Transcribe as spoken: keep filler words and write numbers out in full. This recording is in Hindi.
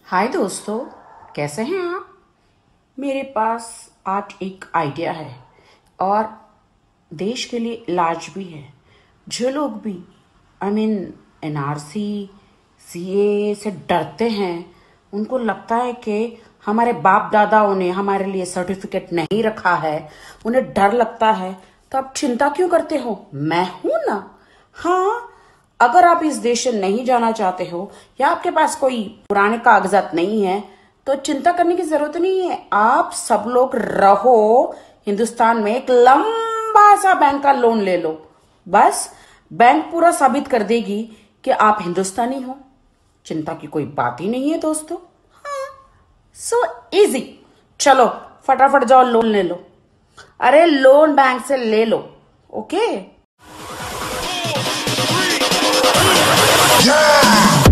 हाय दोस्तों, कैसे हैं आप। मेरे पास आज एक आइडिया है और देश के लिए इलाज भी है। जो लोग भी आई मीन एनआरसी सीए से डरते हैं, उनको लगता है कि हमारे बाप दादाओं ने हमारे लिए सर्टिफिकेट नहीं रखा है, उन्हें डर लगता है, तो आप चिंता क्यों करते हो। मैं हूं ना। हाँ, अगर आप इस देश से नहीं जाना चाहते हो या आपके पास कोई पुराने कागजात नहीं है तो चिंता करने की जरूरत नहीं है। आप सब लोग रहो हिंदुस्तान में, एक लंबा सा बैंक का लोन ले लो। बस बैंक पूरा साबित कर देगी कि आप हिंदुस्तानी हो। चिंता की कोई बात ही नहीं है दोस्तों। हाँ, सो इजी। चलो फटाफट जाओ लोन ले लो। अरे लोन बैंक से ले लो। ओके। Yeah!